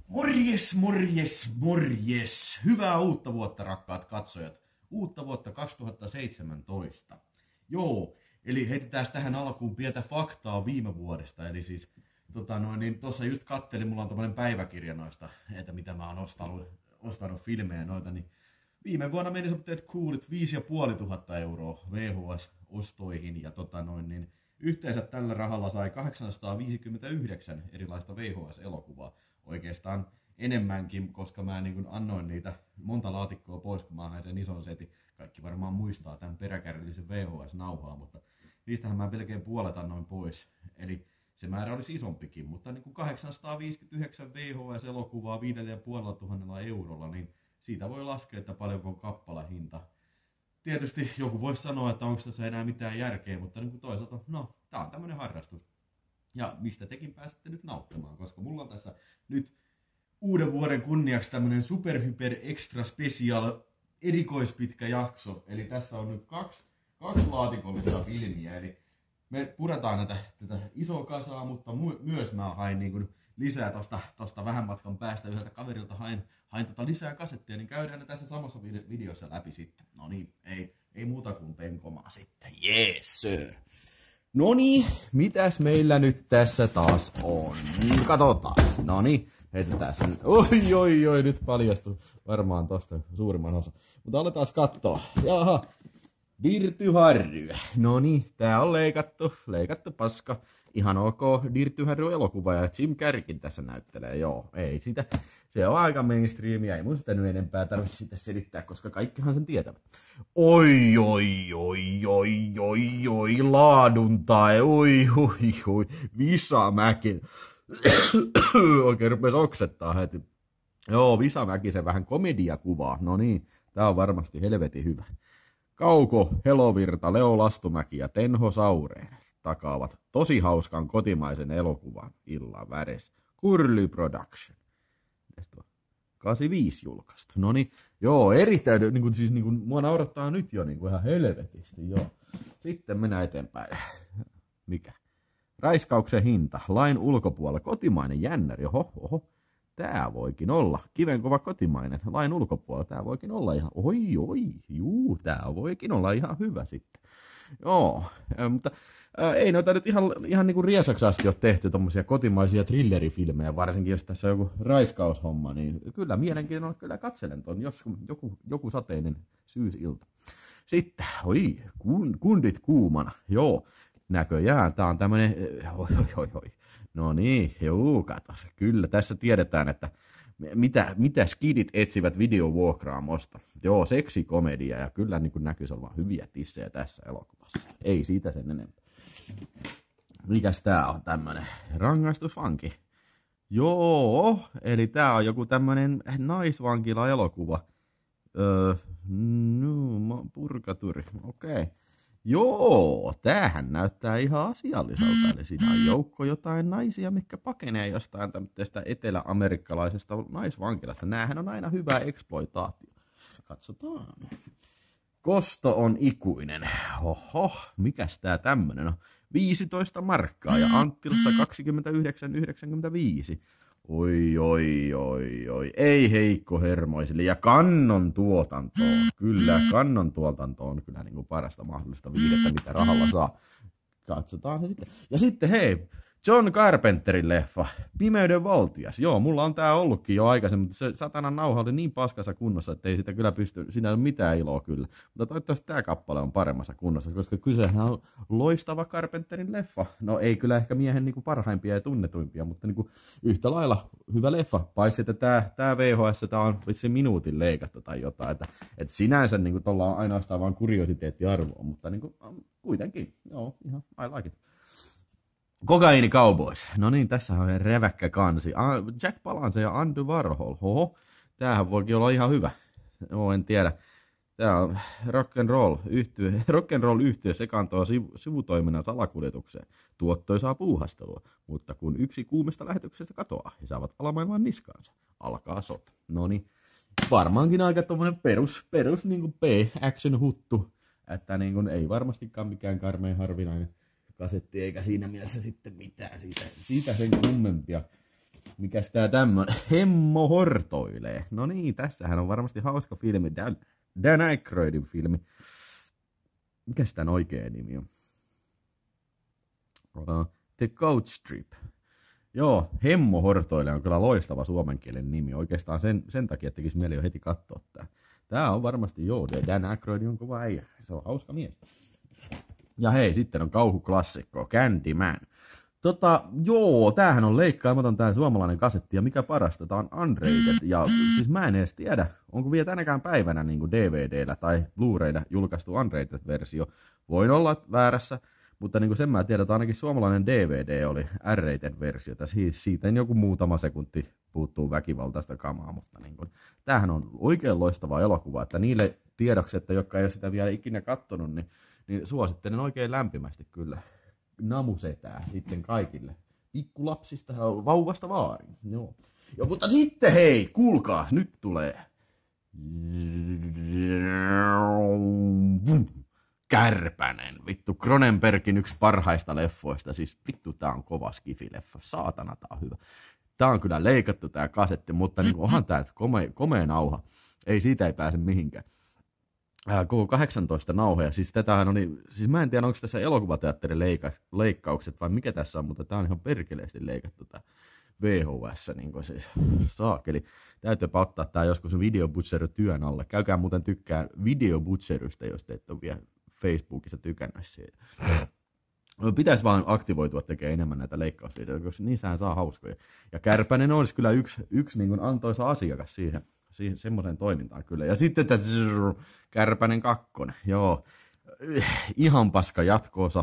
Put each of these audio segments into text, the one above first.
Morjes, morjes, morjes. Hyvää uutta vuotta, rakkaat katsojat. Uutta vuotta 2017. Joo, eli heitetään tähän alkuun pientä faktaa viime vuodesta. Eli siis, tuossa just kattelin, mulla on tommonen päiväkirja noista, että mitä mä oon ostanut filmejä noita, niin viime vuonna meni semmoiset coolit 5,500 euroa VHS-ostoihin ja yhteensä tällä rahalla sai 859 erilaista VHS-elokuvaa. Oikeastaan enemmänkin, koska mä annoin niitä monta laatikkoa pois, kun mä hain sen ison setin. Kaikki varmaan muistaa tämän peräkärryllisen VHS-nauhaa, mutta niistähän mä melkein puolet annoin pois. Eli se määrä olisi isompikin, mutta 859 VHS-elokuvaa 5,500 eurolla, niin siitä voi laskea, että paljonko on kappalehinta. Tietysti joku voisi sanoa, että onko tässä enää mitään järkeä, mutta toisaalta, tää on tämmönen harrastus. Ja mistä tekin pääsette nyt nauttimaan, koska mulla on tässä nyt uuden vuoden kunniaksi tämmönen super hyper extra special erikoispitkä jakso. Eli tässä on nyt kaksi laatikollista filmiä, eli me puretaan tätä isoa kasaa, mutta myös mä hain lisää tosta vähän matkan päästä yhdeltä kaverilta hain lisää kasetteja, niin käydään ne tässä samassa videossa läpi sitten. No niin, ei muuta kuin penkomaa sitten. Yes sir. Noniin, mitäs meillä nyt tässä taas on? Katsotaas. Noniin, heitetään sen nyt. Oi, nyt paljastui varmaan tosta suurimman osa. Mutta aletaan katsoa. Jaha, Dirty Harry. Noniin, tää on leikattu paska. Ihan ok, Dirty Harry elokuva ja Jim Carreykin tässä näyttelee. Joo, ei sitä. Se on aika mainstreamia, ei mun sitä nyt enempää tarvitse sitä selittää, koska kaikkihan sen tietävät. Oi, laaduntae, oi, Visamäki. Oikein rupes oksettaa heti. Joo, Visamäki, vähän komediakuvaa. No niin, tää on varmasti helvetin hyvä. Kauko, Helovirta, Leo Lastumäki ja Tenho Saureen takaavat tosi hauskan kotimaisen elokuvan illan väres. Kurly Production. 85 julkaistu. Noniin, joo, erittäin, mua naurattaa nyt jo ihan helvetisti, joo. Sitten mennään eteenpäin. Mikä? Raiskauksen hinta, lain ulkopuolella, kotimainen jännäri, oho. Tää voikin olla, kivenkova kotimainen, lain ulkopuolella, tää voikin olla ihan, tää voikin olla ihan hyvä sitten. Joo, mutta ei noita nyt ihan riesaksi asti ole tehty tommosia kotimaisia thrillerifilmejä, varsinkin jos tässä on joku raiskaushomma, niin kyllä mielenkiinnolla kyllä katselen ton, jos joku sateinen syysilta. Sitten, kundit kuumana, joo, näköjään tää on tämmönen, no niin, joo, katos, kyllä tässä tiedetään, että mitä skidit etsivät videovuokraamosta. Joo, seksikomedia ja kyllä näkyisi olevan hyviä tissejä tässä elokuvassa. Ei siitä sen enempää. Mikäs tää on tämmönen? Rangaistusvanki. Joo, eli tää on joku tämmönen naisvankila-elokuva. Purgaturi, okei. Joo, tämähän näyttää ihan asialliselta. Eli siinä on joukko jotain naisia, mitkä pakenee jostain tämmöistä etelä-amerikkalaisesta naisvankilasta. Näähän on aina hyvä exploitaatio. Katsotaan. Kosto on ikuinen. Oho, mikäs tää tämmönen on? 15 markkaa ja Anttilassa 29,95. Oi. Ei heikkohermoisille. Ja kannon tuotantoon. Kyllä, kannon tuotanto on kyllä parasta mahdollista viihdettä, mitä rahalla saa. Katsotaan se sitten. Ja sitten hei, John Carpenterin leffa, Pimeyden valtias. Joo, mulla on tää ollutkin jo aikaisemmin, mutta se satanan nauha oli niin paskassa kunnossa, että ei sitä kyllä pysty, siinä ei ole mitään iloa kyllä. Mutta toivottavasti tää kappale on paremmassa kunnossa, koska kysehän on loistava Carpenterin leffa. No ei kyllä ehkä miehen parhaimpia ja tunnetuimpia, mutta yhtä lailla hyvä leffa. Paitsi että tää VHS, tää on vitsi minuutin leikattu tai jotain, että sinänsä tuolla on ainoastaan vaan kuriositeettiarvoa, mutta kuitenkin, joo, ihan I like it. Kokaini Cowboys. No niin, tässä on reväkkä kansi. Jack Palance ja Andy Warhol. Oho, tämähän voikin olla ihan hyvä. Joo, en tiedä. Tää on rock'n'roll yhtiö sekaantuu sivutoiminnan salakuljetukseen. Tuottoisaa puuhastelua, mutta kun yksi kuumista lähetyksestä katoaa, he saavat alamaailman niskaansa. Alkaa sota. No niin, varmaankin aika tommonen perus B-action huttu. Että ei varmastikaan mikään karmeen harvinainen kasetti, eikä siinä mielessä sitten mitään siitä sen kummempia. Mikäs tää tämmönen? Hemmo hortoilee. No niin, tässähän on varmasti hauska filmi. Dan Aykroydin filmi. Mikäs tän oikea nimi on? The Coach Trip. Joo, Hemmo hortoilee on kyllä loistava suomenkielen nimi. Oikeastaan sen takia tekisi mieli jo heti katsoa tää. Tää on varmasti, joo, Dan Aykroyd on kova äijä. Se on hauska mies. Ja hei, sitten on kauhuklassikko, Candyman. Joo, tämähän on leikkaamaton tää suomalainen kasetti, ja mikä parasta, tää on unrated, ja siis mä en edes tiedä, onko vielä tänäkään päivänä niin DVDllä tai Blu-raylla julkaistu unrated-versio. Voin olla väärässä, mutta niin sen mä tiedän, että ainakin suomalainen DVD oli R-rated-versio, siis siitä joku muutama sekunti puuttuu väkivaltaista kamaa, mutta niin kuin, tämähän on oikein loistava elokuva, että niille tiedokset, jotka ei ole sitä vielä ikinä kattonut, niin suosittelen oikein lämpimästi kyllä. Namusetää sitten kaikille. Pikkulapsista ja vauvasta vaariin. Joo. Mutta sitten hei, kuulkaas, nyt tulee. Kärpänen. Vittu, Cronenbergin yksi parhaista leffoista. Siis vittu, tää on kova skifileffa. Saatana, tää on hyvä. Tää on kyllä leikattu tää kasetti, mutta niin onhan tää komea nauha. Ei, siitä ei pääse mihinkään. Koko 18 nauhoja, siis tätähän oli, siis mä en tiedä onko tässä elokuvateatterin leikkaukset vai mikä tässä on, mutta tää on ihan perkeleesti leikattu tää VHS, niin kuin siis saakeli. Täytyypä ottaa tää joskus Video Butcher työn alle. Käykää muuten tykkää Video Butcherista, jos te et ole vielä Facebookissa tykännyt siitä. Pitäisi vaan aktivoitua tekemään enemmän näitä leikkausvideoita, koska niissähän saa hauskoja. Ja Kärpänen olisi kyllä yksi niin kuin antoisa asiakas siihen semmoiseen toimintaan kyllä. Ja sitten tämä Kärpänen 2, joo, ihan paska jatkoosa,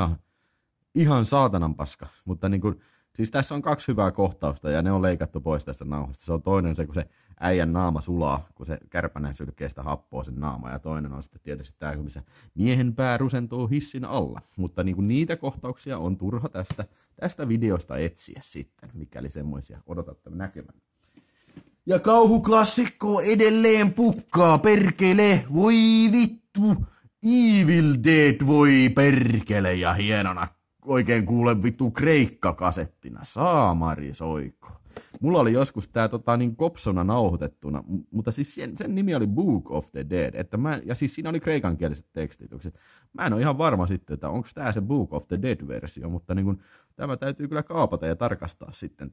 ihan saatanan paska, mutta niin kuin, siis tässä on 2 hyvää kohtausta ja ne on leikattu pois tästä nauhasta. Se on toinen se, kun se äijän naama sulaa, kun se Kärpänen sylkee sitä happoa sen naamaa, ja toinen on sitten tietysti tämä, missä miehen pää rusentuu hissin alla. Mutta niin kuin niitä kohtauksia on turha tästä videosta etsiä sitten, mikäli semmoisia odotatte näkemään. Ja kauhuklassikko edelleen pukkaa, perkele, voi vittu, Evil Dead, voi perkele, ja hienona oikein kuule vittu Kreikka-kasettina, saamari soiko. Mulla oli joskus tää niin kopsona nauhoitettuna, mutta siis sen nimi oli Book of the Dead, ja siis siinä oli kreikankieliset tekstitykset. Mä en ole ihan varma sitten, että onko tää se Book of the Dead-versio, mutta niin kun, tämä täytyy kyllä kaapata ja tarkastaa sitten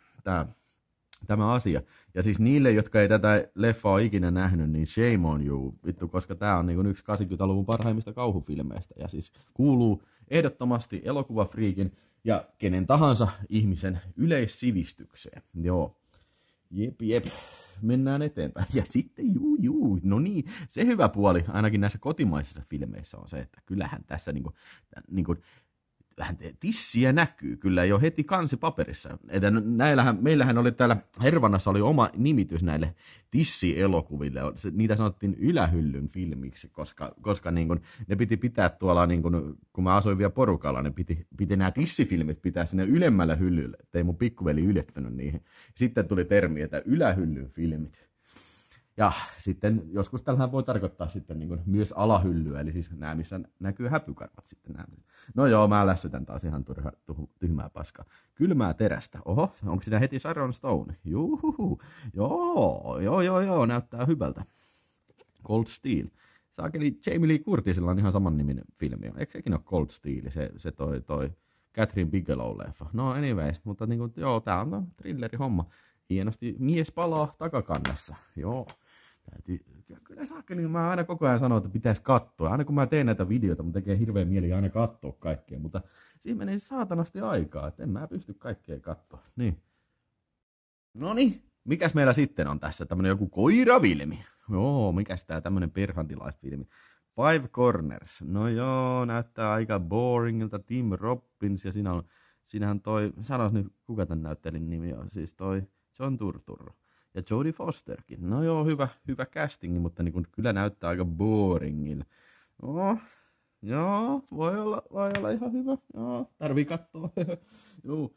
tämä asia. Ja siis niille, jotka ei tätä leffaa ikinä nähnyt, niin shame on you, vittu, koska tää on niin yksi 80-luvun parhaimmista kauhufilmeistä. Ja siis kuuluu ehdottomasti elokuvafriikin ja kenen tahansa ihmisen yleissivistykseen. Joo. Jep. Mennään eteenpäin. Ja sitten no niin, se hyvä puoli ainakin näissä kotimaisissa filmeissä on se, että kyllähän tässä niinku vähän tissiä näkyy kyllä jo heti kansipaperissa. Että meillähän oli täällä Hervannassa oli oma nimitys näille tissielokuville. Niitä sanottiin ylähyllyn filmiksi, koska niin kun, ne piti pitää tuolla, niin kun mä asuin vielä porukalla, ne piti nämä tissifilmit pitää sinne ylemmällä hyllyllä, ettei mun pikkuveli ylettänyt niihin. Sitten tuli termi, että ylähyllyn filmit. Ja sitten joskus tällähän voi tarkoittaa sitten niin kuin myös alahyllyä, eli siis nämä, missä näkyy häpykarvat sitten. Nämä. No joo, mä lässytän taas ihan tyhmää paskaa. Kylmää terästä. Oho, onko siinä heti Sharon Stone? Juhuhu. Joo, näyttää hyvältä. Cold Steel. Saakeli Jamie Lee Curtisilla on ihan saman niminen filmi. Eikö sekin ole Cold Steel, se toi Catherine Bigelow-leffa? No anyways, mutta niin kuin, joo, tää on thrilleri homma. Hienosti mies palaa takakannessa. Joo. Kyllä saakeli, mä aina koko ajan sanon, että pitäisi katsoa. Aina kun mä teen näitä videoita, mun tekee hirveän mieli aina katsoa kaikkea, mutta siinä menee saatanasti aikaa, että en mä pysty kaikkea katsoa. Niin. Noniin, mikäs meillä sitten on tässä? Tämmönen joku koiravilmi. Joo, mikäs tää tämmönen perhantilaisfilmi? Five Corners. No joo, näyttää aika boringilta. Tim Robbins ja siinähän sanois nyt kuka tän näyttelin nimi on, siis toi John Turturro. Ja Jodie Fosterkin. No joo, hyvä castingi, mutta niin kyllä näyttää aika boringilla. Joo, voi olla ihan hyvä. Joo, tarvii katsoa. Joo.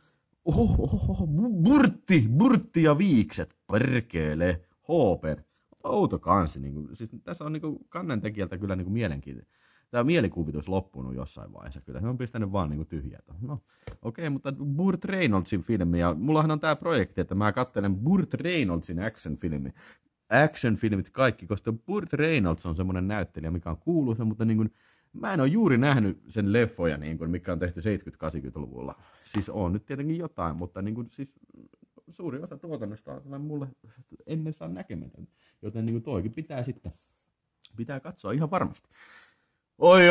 Burtti ja viikset. Perkele. Hooper. Outo kansi. Siis tässä on kannentekijältä kyllä mielenkiintoinen. tämä mielikuvitus loppunut jossain vaiheessa. Kyllä se on pistänyt vaan niinku tyhjää. No, okei, mutta Burt Reynoldsin filmi, ja mullahan on tää projekti, että mä katselen Burt Reynoldsin action-filmit kaikki, koska Burt Reynolds on semmoinen näyttelijä, mikä on kuuluisa, mutta niin kuin, mä en ole juuri nähnyt sen leffoja, niin kuin, mikä on tehty 70-80-luvulla. Siis on nyt tietenkin jotain, mutta niin kuin, siis suuri osa tuotannosta on mulle ennestään näkemätön. Joten niin kuin toikin pitää katsoa ihan varmasti. Oi.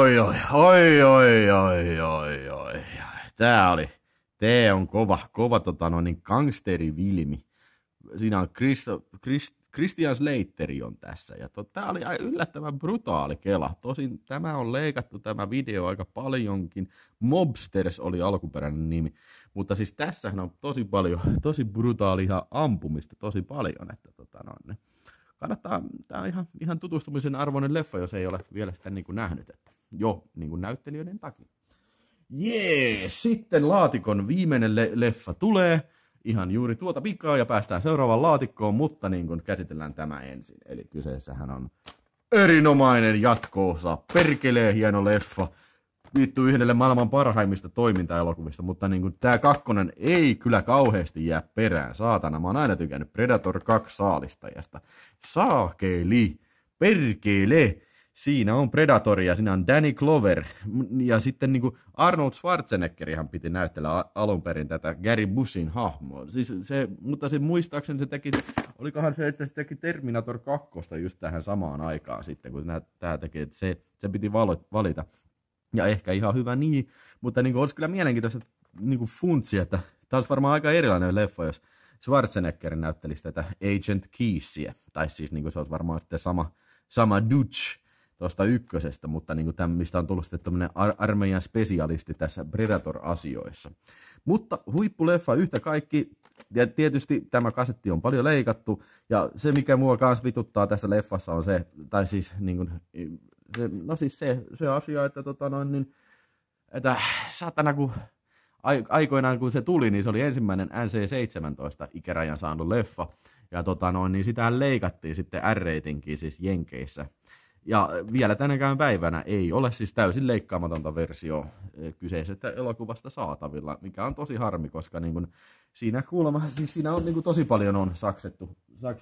Tää on kova gangsterifilmi. Siinä on Christian Slater on tässä. Ja tää oli yllättävän brutaali kela. Tosin tämä on leikattu tämä video aika paljonkin. Mobsters oli alkuperäinen nimi. Mutta siis tässähän on tosi brutaalia ampumista tosi paljon. Että kannattaa, tää on ihan tutustumisen arvoinen leffa, jos ei ole vielä sitä niin kuin nähnyt. Että niin kuin näyttelijöiden takia. Sitten laatikon viimeinen leffa tulee. Ihan juuri tuota pikaa ja päästään seuraavaan laatikkoon, mutta niin kuin käsitellään tämä ensin. Eli kyseessähän on erinomainen jatko-osa, perkelee hieno leffa, viittuu yhdelle maailman parhaimmista toimintaelokuvista, mutta niin kuin tää kakkonen ei kyllä kauheasti jää perään, saatana. Mä oon aina tykännyt Predator 2 saalistajasta. Saakeli, perkele. Siinä on Predator ja siinä on Danny Glover. Ja sitten niin kuin Arnold Schwarzeneggerihan piti näyttellä alun perin tätä Gary Bushin hahmoa. Siis mutta se muistaakseni se teki, olikohan se, että se teki Terminator 2 just tähän samaan aikaan sitten, kun tämä teki, että se piti valita. Ja ehkä ihan hyvä niin, mutta niin kuin olisi kyllä mielenkiintoista niin kuin funtsia, että tämä olisi varmaan aika erilainen leffa, jos Schwarzenegger näyttelisi tätä Agent Keysia. Tai siis niin kuin se olisi varmaan sitten sama Dutch tuosta ykkösestä, mutta niin kuin mistä on tullut sitten tämmöinen armeijan spesialisti tässä Predator-asioissa. Mutta huippuleffa yhtä kaikki, ja tietysti tämä kasetti on paljon leikattu, ja se mikä mua kanssa vituttaa tässä leffassa on se, tai siis niin kuin, se asia, että että saatana kun aikoinaan kun se tuli, niin se oli ensimmäinen NC-17 ikärajan saanut leffa, ja niin sitähän leikattiin sitten R-ratingin siis Jenkeissä. Ja vielä tänäkään päivänä ei ole siis täysin leikkaamatonta versio kyseisestä elokuvasta saatavilla, mikä on tosi harmi, koska niin kun siinä kuulemma, siis siinä on niin kun tosi paljon on saksittu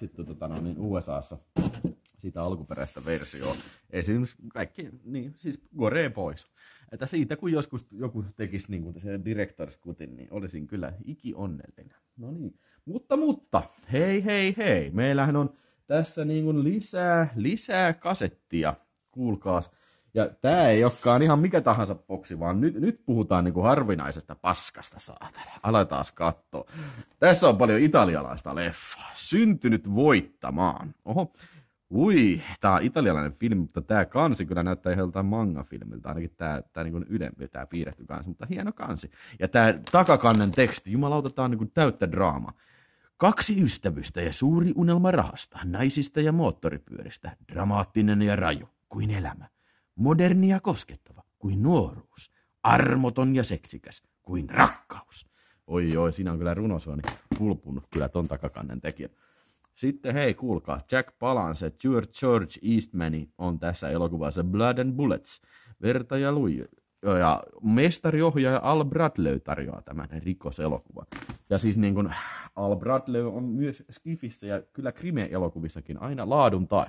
USAssa sitä alkuperäistä versioa. Esimerkiksi kaikki, niin siis gore pois. Että siitä kun joskus joku tekisi niin kuin se director's cutin, niin olisin kyllä ikionnellinen. No niin, mutta, hei, meillähän on tässä niin kuin lisää kasettia, kuulkaas. Ja tää ei olekaan ihan mikä tahansa boksi, vaan nyt puhutaan niin kuin harvinaisesta paskasta, saatana. Aletaan katsoa. Tässä on paljon italialaista leffaa. Syntynyt voittamaan. Oho. Ui, tää on italialainen filmi, mutta tää kansi kyllä näyttää ihan joltain manga-filmiltä, ainakin tää niin ylempi, tää piirretty kansi, mutta hieno kansi. Ja tää takakannen teksti, jumalauta, tää on niin täyttä draamaa. 2 ystävystä ja suuri unelma rahasta, naisista ja moottoripyöristä, dramaattinen ja raju kuin elämä, moderni ja koskettava kuin nuoruus, armoton ja seksikäs kuin rakkaus. Oi, siinä on kyllä runosuoni pulpunut kyllä ton takakannen tekijän. Sitten hei, kuulkaa, Jack Palance, George Eastman on tässä elokuvassa Blood and Bullets, verta ja luja. Ja mestariohjaaja Al Bradley tarjoaa tämän rikoselokuvan. Ja siis niin kuin Al Bradley on myös Skifissä ja kyllä krime-elokuvissakin aina laadun tae.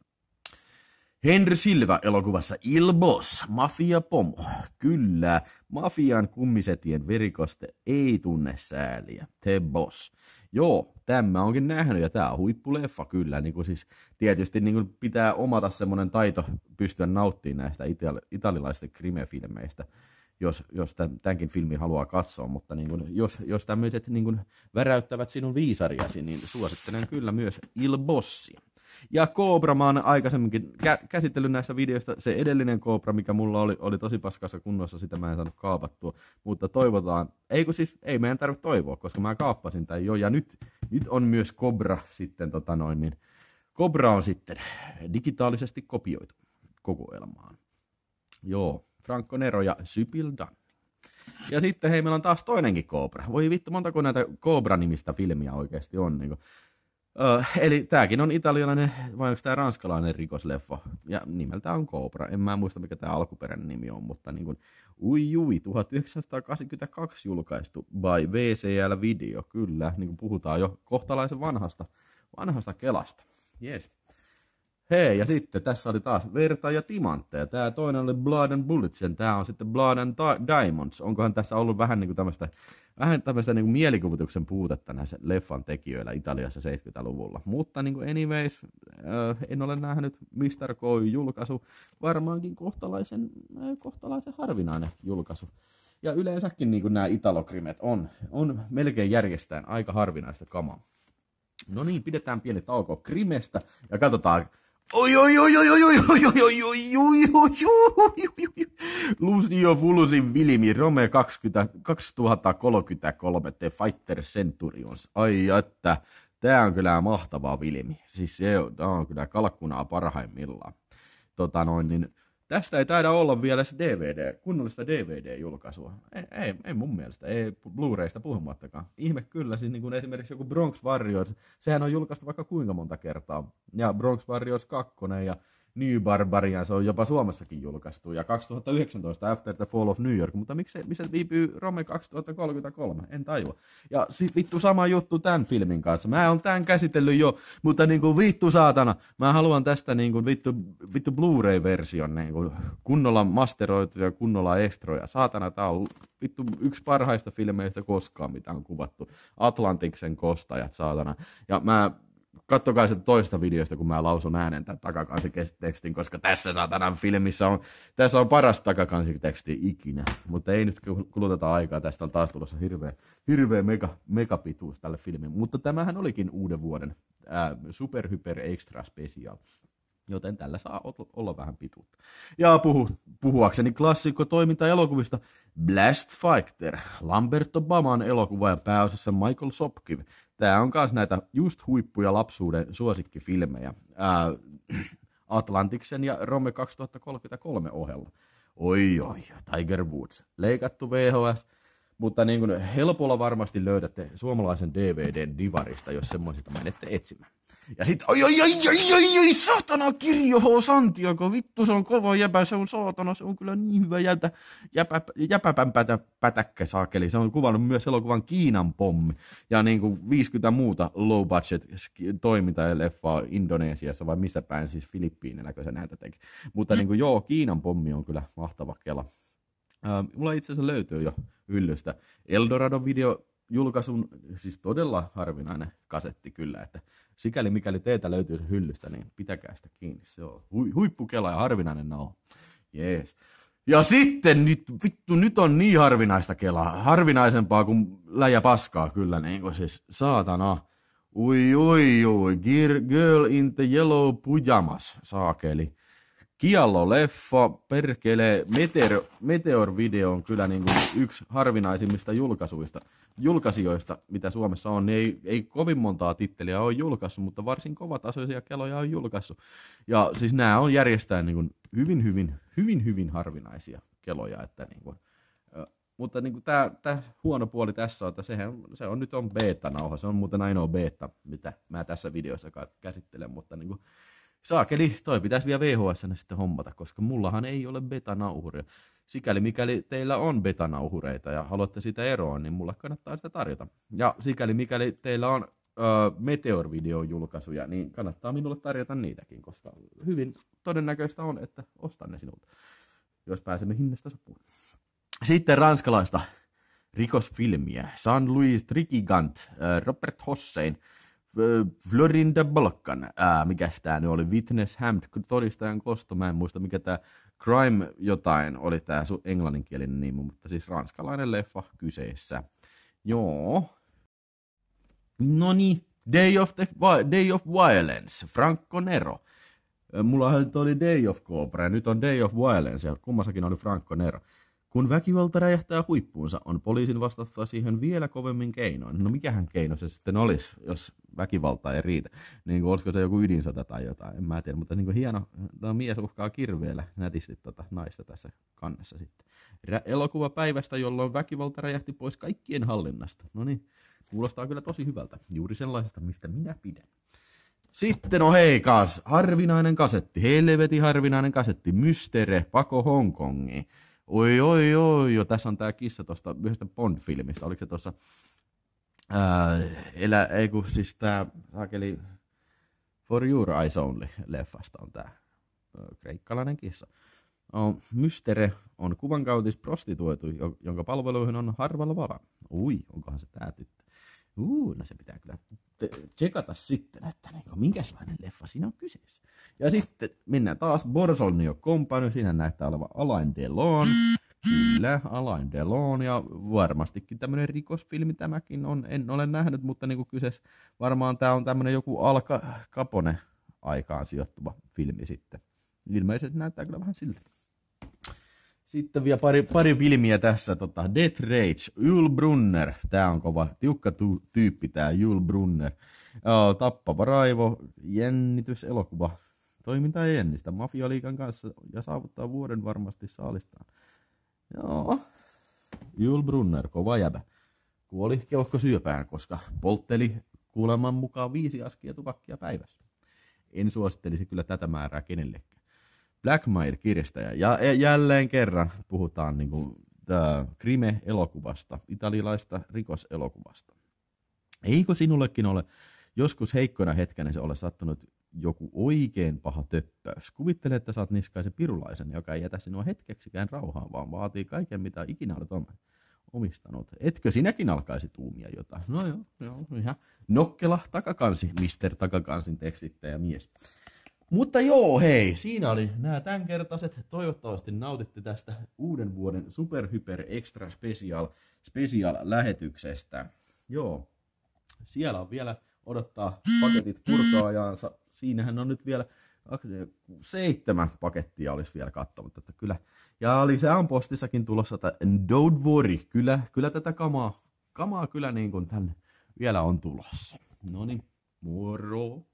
Henry Silva elokuvassa Il Boss, mafia-pomo. Kyllä, mafian kummisetien verikoste ei tunne sääliä. The Boss. Joo, tämä onkin nähnyt ja tämä on huippuleffa kyllä. Niin kuin siis, tietysti niin kuin pitää omata semmoinen taito pystyä nauttimaan näistä italialaisista krime-filmeistä, jos tämänkin filmin haluaa katsoa. Mutta niin kuin, jos tämmöiset niin kuin väräyttävät sinun viisariasi, niin suosittelen kyllä myös Il Bossia. Ja Cobra mä oon aikaisemminkin käsitellyt näistä videoista. Se edellinen Cobra, mikä mulla oli tosi paskassa kunnossa, sitä mä en saanut kaapattua. Mutta toivotaan, ei meidän tarvitse toivoa, koska mä kaappasin tämän jo. Ja nyt on myös Cobra sitten, Cobra on sitten digitaalisesti kopioitu kokoelmaan. Joo, Franco Nero ja Sybil Dunn. Ja sitten hei, meillä on taas toinenkin Cobra. Voi vittu, montako näitä Cobra-nimistä filmiä oikeasti on, niin Eli tääkin on italialainen, vai onko tää ranskalainen rikosleffa? Ja nimeltään on Cobra. En mä muista, mikä tää alkuperäinen nimi on, mutta niin kuin, 1982 julkaistu by VCL Video, kyllä, niin kuin puhutaan jo kohtalaisen vanhasta kelasta. Yes. Hei, ja sitten tässä oli taas verta ja timantteja. Tää toinen oli Blood and Bullets, ja tää on sitten Blood and Diamonds. Onkohan tässä ollut vähän niin kuin tämmöistä niin kuin mielikuvituksen puutetta näissä leffan tekijöillä Italiassa 70-luvulla. Mutta niin kuin anyways, en ole nähnyt Mr. Koi-julkaisu. Varmaankin kohtalaisen harvinainen julkaisu. Ja yleensäkin niin kuin nämä italokrimet on melkein järjestään aika harvinaista kamaa. No niin, pidetään pieni tauko krimestä ja katsotaan. Lucio Fulciin filmi Rome 2033 The Fighter Centurions. Ai että, tää on kyllä mahtava filmi. Siis tää on kyllä kalkkunaa parhaimmillaan. Tästä ei taida olla vielä se kunnollista DVD-julkaisua. Ei mun mielestä, ei Blu-raysta puhumattakaan. Ihme kyllä, siis niin kuin esimerkiksi joku Bronx Warriors, sehän on julkaistu vaikka kuinka monta kertaa. Ja Bronx Warriors 2 ja New Barbarian, se on jopa Suomessakin julkaistu. Ja 2019 After the Fall of New York, mutta missä viipyy Rome 2033? En tajua. Ja sit vittu sama juttu tämän filmin kanssa. Mä oon tän käsitellyt jo, mutta niinku vittu saatana. Mä haluan tästä niinku vittu Blu-ray-version niinku kunnolla masteroitu ja kunnolla ekstroja. Saatana, tää on vittu yksi parhaista filmeistä koskaan, mitä on kuvattu. Atlantiksen kostajat, saatana. Ja kattokaa se toista videosta, kun mä lausun äänen tämän takakansiktekstin, koska tässä saatanan filmissä tässä on paras takakansiteksti ikinä. Mutta ei nyt kuluteta aikaa, tästä on taas tulossa hirveä megapituus tälle filmille. Mutta tämähän olikin uuden vuoden super hyper extra special. Joten tällä saa olla vähän pituutta. Ja puhuakseni klassikko toiminta-elokuvista, Blast Fighter, Lamberto Baman elokuva ja pääosassa Michael Sopkiv. Tää on kans näitä just huippuja lapsuuden suosikkifilmejä Atlantiksen ja Rome 2033 ohella. Oi, Tiger Woods, leikattu VHS, mutta niin kuin helpolla varmasti löydätte suomalaisen DVDn divarista, jos semmoisista menette etsimään. Ja sit, oi, saatana Kirjo H. Santiago, vittu se on kova jäpä, se on saatana, se on kyllä niin hyvä jäpäpän pätäkkä saakeli. Se on kuvannut myös elokuvan Kiinan pommi ja niin kuin 50 muuta low budget toiminta ja leffaa Indonesiassa vai missä päin, siis Filippiinilläkö se näitä teki. Mutta niin kuin Kiinan pommi on kyllä mahtava kela. Mulla itse asiassa löytyy jo hyllystä Eldorado video julkaisun, siis todella harvinainen kasetti kyllä, että sikäli mikäli teiltä löytyy se hyllystä, niin pitäkää sitä kiinni. Se on huippukela ja harvinainen nauha. Jees. Ja sitten nyt on niin harvinaista kelaa. Harvinaisempaa kuin läjä paskaa kyllä, niin kuin siis saatana. Ui, Girl in the Yellow Pyjamas, saakeli. Kiallo-leffa, perkele, Meteor-video on kyllä niin kuin yksi harvinaisimmista julkaisijoista, mitä Suomessa on. Ei kovin montaa titteliä ole julkaissut, mutta varsin kovatasoisia keloja on julkaissut. Ja siis nämä on järjestään niin kuin hyvin harvinaisia keloja. Että niin kuin, mutta niin kuin tämä huono puoli tässä on, että se on nyt beta-nauha. Se on muuten ainoa beta, mitä mä tässä videossa käsittelen, mutta niin kuin, saakeli, toi pitäisi vielä VHS:nä sitten hommata, koska mullahan ei ole beta-nauhuria. Sikäli mikäli teillä on beta-nauhureita ja haluatte sitä eroon, niin mulle kannattaa sitä tarjota. Ja sikäli mikäli teillä on Meteor-videon julkaisuja, niin kannattaa minulle tarjota niitäkin, koska hyvin todennäköistä on, että ostan ne sinulta, jos pääsemme hinnasta sopuun. Sitten ranskalaista rikosfilmiä. Jean-Louis Trigigant, Robert Hossein, Florinda Balkan, mikäs tää nyt oli, Witness Hammed, todistajan kosto, mä en muista mikä tää Crime jotain oli tää englanninkielinen nimi, mutta siis ranskalainen leffa kyseessä. Joo. Noniin, Day of Violence, Franco Nero. Mullahan oli Day of Cobra ja nyt on Day of Violence ja kummassakin oli Franco Nero. Kun väkivalta räjähtää huippuunsa, on poliisin vastattava siihen vielä kovemmin keinoin. No mikähän keino se sitten olisi, jos väkivalta ei riitä? Niin kuin, olisiko se joku ydinsota tai jotain, en mä tiedä. Mutta niin kuin hieno, tämä mies uhkaa kirveellä nätisti naista tässä kannessa sitten. Elokuva päivästä, jolloin väkivalta räjähti pois kaikkien hallinnasta. No niin, Kuulostaa kyllä tosi hyvältä. Juuri sellaisesta, mistä minä pidän. Sitten on hei kas, harvinainen kasetti. Helvetin harvinainen kasetti. Mystere, Pako Hongkongiin. Oi, tässä on tää kissa tosta yhdestä Bond-filmistä. Oliko se tossa, siis tää saakeli For Your Eyes Only -leffasta on tää kreikkalainen kissa. Mystere on kuvankautis prostituoitu, jonka palveluihin on harvalla varaa. Onkohan se tää tyttö? No se pitää kyllä tsekata sitten, että minkälainen leffa siinä on kyseessä. Ja sitten mennään taas Borsolnio Company, siinä näyttää olevan Alain Delon. Kyllä, Alain Delon, ja varmastikin tämmönen rikosfilmi tämäkin on. En ole nähnyt, mutta niinku kyseessä varmaan tää on tämmönen joku Al Capone aikaan sijoittuva filmi sitten. Ilmeisesti näyttää kyllä vähän siltä. Sitten vielä pari filmiä tässä. Death Rage, Yul Brynner. Tää on kova, tiukka tyyppi tää Yul Brynner. Tappava raivo, jännityselokuva. Toiminta ei jännistä mafialiikan kanssa ja saavuttaa vuoden varmasti saalistaan. Joo, Yul Brynner, kova jäbä. Kuoli keuhkosyöpään, koska poltteli kuuleman mukaan 5 askia tupakkia päivässä. En suosittelisi kyllä tätä määrää kenellekään. Black Mail-kiristäjä. Ja jälleen kerran puhutaan niinku Crime-elokuvasta, italialaista rikoselokuvasta. Eikö sinullekin ole joskus heikkona hetkenä se ole sattunut joku oikein paha töppäys? Kuvittele, että saat niskaisen pirulaisen, joka ei jätä sinua hetkeksikään rauhaan, vaan vaatii kaiken, mitä ikinä olet omistanut. Etkö sinäkin alkaisi tuumia jotain? No joo, ihan nokkela takakansi, Mr. Takakansin tekstittäjä mies. Mutta joo, hei, siinä oli nämä tämänkertaiset. Toivottavasti nautitte tästä uuden vuoden Super Hyper Extra Special lähetyksestä. Joo, siellä on vielä odottaa paketit purkaajaansa. Siinähän on nyt vielä 7 pakettia olisi vielä katsomatta. Että kyllä. Ja lisää on postissakin tulossa, että don't worry, kyllä tätä kamaa kyllä niin kuin tänne vielä on tulossa. Noniin, moro!